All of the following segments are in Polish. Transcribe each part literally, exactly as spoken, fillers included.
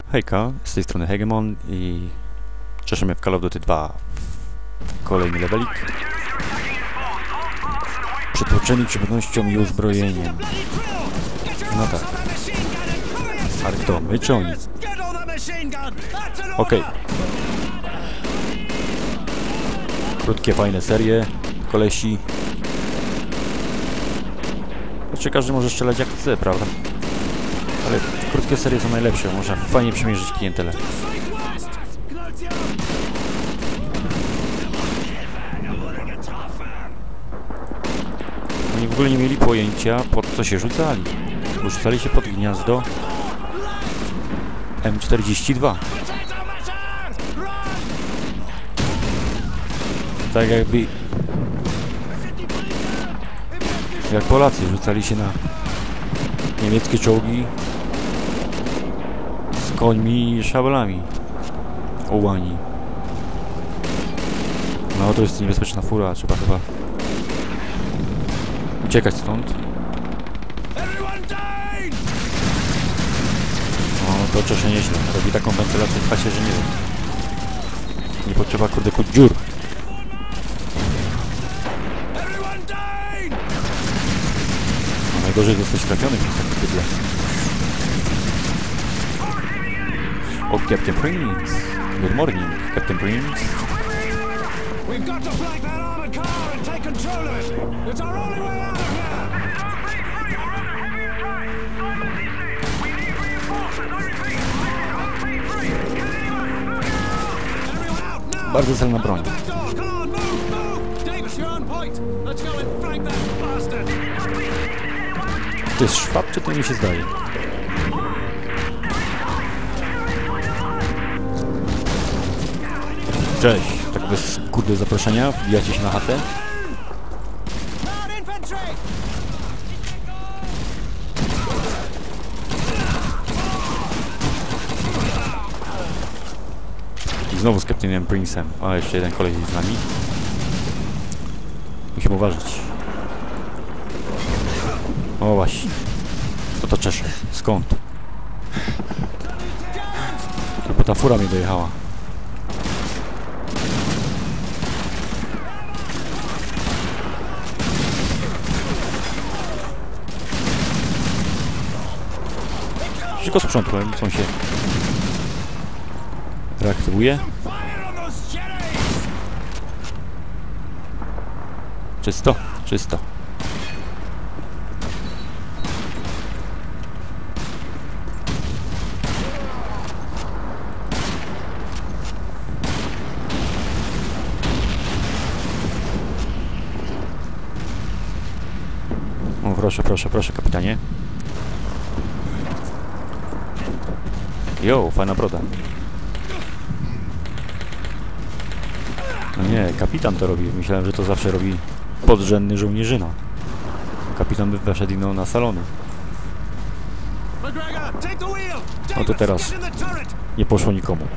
Hejka, z tej strony Hegemon i cieszy mnie w Call of Duty dwa kolejny levelik przytłoczeni przyjemnością i uzbrojeniem. No tak. Ale kto? My czy oni? Okej. Okay. Krótkie, fajne serie, kolesi. Znaczy każdy może strzelać jak chce, prawda? Ale krótkie serie są najlepsze, można fajnie przymierzyć klientelę. Oni w ogóle nie mieli pojęcia, pod co się rzucali. Bo rzucali się pod gniazdo M czterdzieści dwa. Tak jakby... jak Polacy rzucali się na niemieckie czołgi z końmi i szablami. Ołani. No to jest niebezpieczna fura, trzeba chyba uciekać stąd. No to cieszę nieźle. Robi taką wentylację w pasie, że nie wiem. Nie potrzeba kurde kuć dziur. No najgorzej zostać trafionym przez taki bydle. O, Captain Prince. Good morning, Captain Prince. We've got to flank that armored car and take control of it. It's our only way out of here. Bardzo celna broń. To jest szwab, czy to mi się zdaje? Cześć, tak bez kurde zaproszenia, wbijacie się na chatę. I znowu z Captainem Prince'em, a jeszcze jeden koleś jest z nami. Musimy uważać. O właśnie, to to czesze. Skąd? Bo ta fura mi dojechała. Tylko sprzątłem, co się reaktywuje. Czysto, czysto. O, proszę, proszę, proszę, kapitanie. Jo, fajna broda. No nie, kapitan to robi. Myślałem, że to zawsze robi podrzędny żołnierzyna. Kapitan by weszedł ino na salony. No to teraz nie poszło nikomu.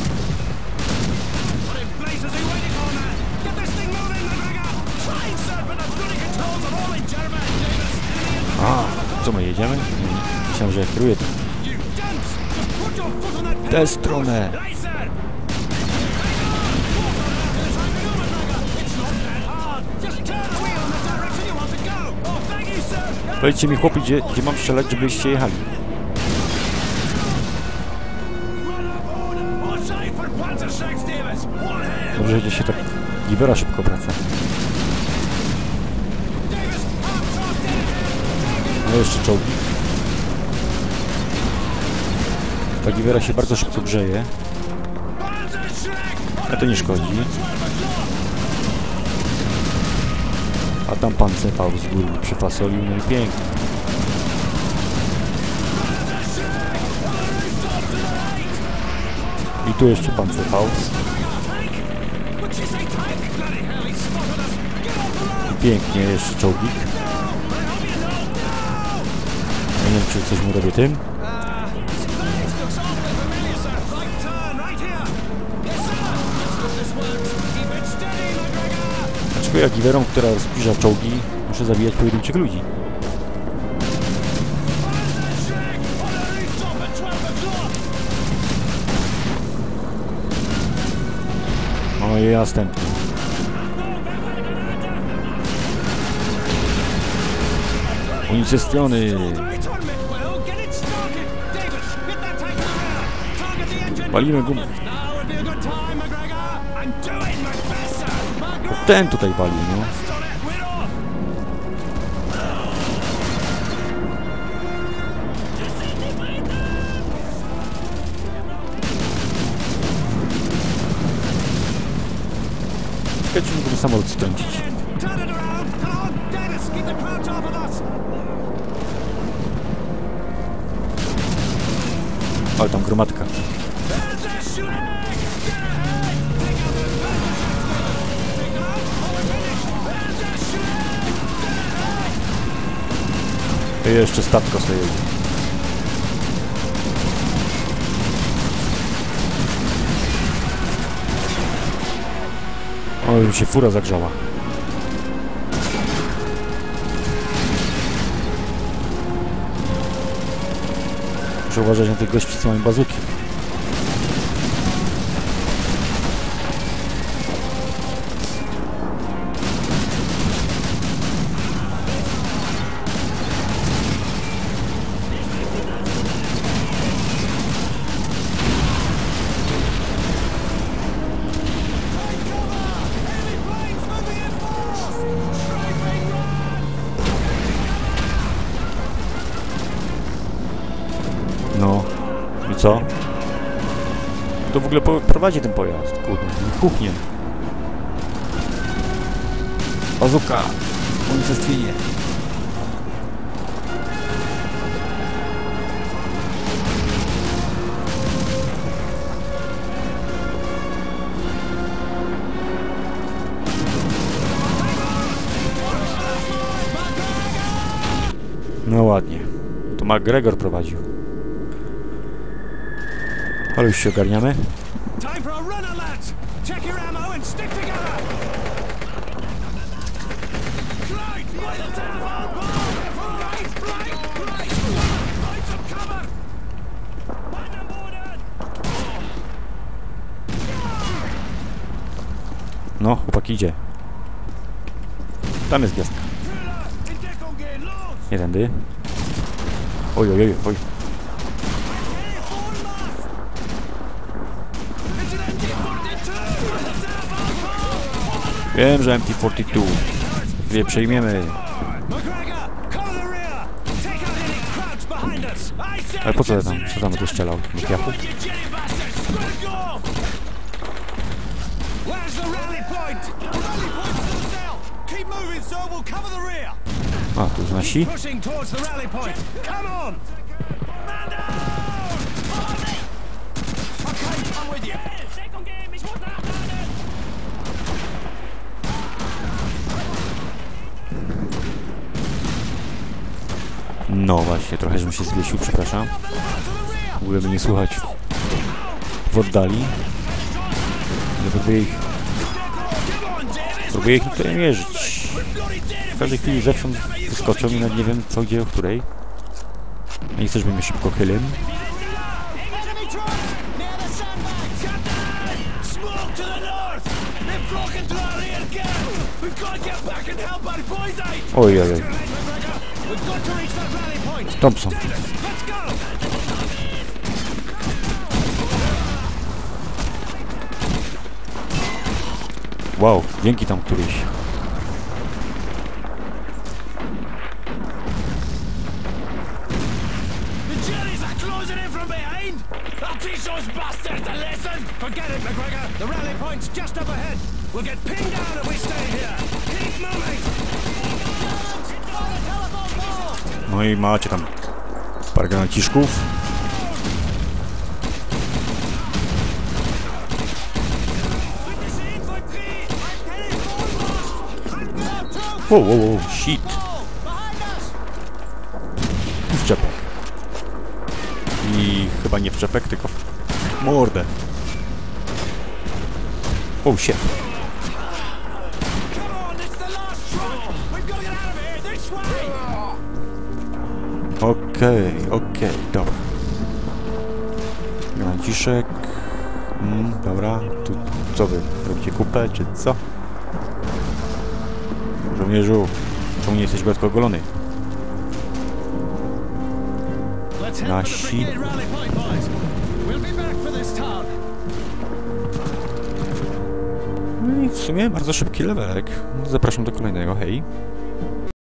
A, co my jedziemy? Myślałem, że ja kieruję to. W tę stronę! Powiedzcie mi, chłopi, gdzie, gdzie mam strzelać, żebyście jechali. Dobrze, że się tak Givera szybko wraca. No jeszcze czołgi. Ta Givera się bardzo szybko grzeje. A to nie szkodzi. A tam pan cepał z góry, przyfasolił, no i pięknie. I tu jeszcze pan cepał. I pięknie, jeszcze czołgik. Nie wiem, czy coś mu robię tym. Dlaczego ja Giverą, która zbliża czołgi, muszę zabijać pojedynczych ludzi? i następny. Unicestwiony. Walimy gumę. Ten tutaj wali, no. Czekajcie, żeby samolot strącić. Ale tam gromadka. I jeszcze statko sobie jedzie. O, już się fura zagrzała. Muszę uważać na tych gości, co mają bazuki. No. I co? Kto w ogóle prowadzi ten pojazd? Kurde, kuchnię. Bazuka. Unicestwienie. No ładnie. To McGregor prowadził. Ale już się ogarniamy. No, chłopak idzie. Tam jest gwiazdka. Nie tędy. Oj, oj, oj, oj. Wiem, że M T czterdzieści dwa. Wie, przejmiemy. Ale po co tam? Co tam tu strzelał? Do piachu? A, tu już nasi? No właśnie, trochę żebym się zwiesił, przepraszam. W ogóle by nie słuchać w oddali. Nie próbuję ich... Próbuję ich niektóre mierzyć. W każdej chwili zewsząd wyskoczą i nawet nie wiem co, gdzie, o której. Nie chcę, żeby mnie szybko chylym. Oj, oj, oj. Thompson. Wow, dzięki tam któryś. No i macie tam parę granaciszków. Wow, wow, wow, shit. I wczepek. I chyba nie wczepek, tylko w mordę. Oh shit. Okej, okay, okej, okay, dobra. Granaciszek. Mm, dobra, tu co wy? Robicie kupę, czy co? Żołnierzu, czemu nie jesteś gładko ogolony? Nasi... No i w sumie bardzo szybki levelek. Zapraszam do kolejnego, hej.